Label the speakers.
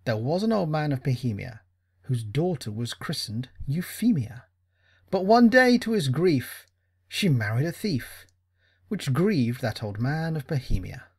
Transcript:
Speaker 1: There was an old man of Bohemia, whose daughter was christened Euphemia. But one day, to his grief, she married a thief, which grieved that old man of Bohemia.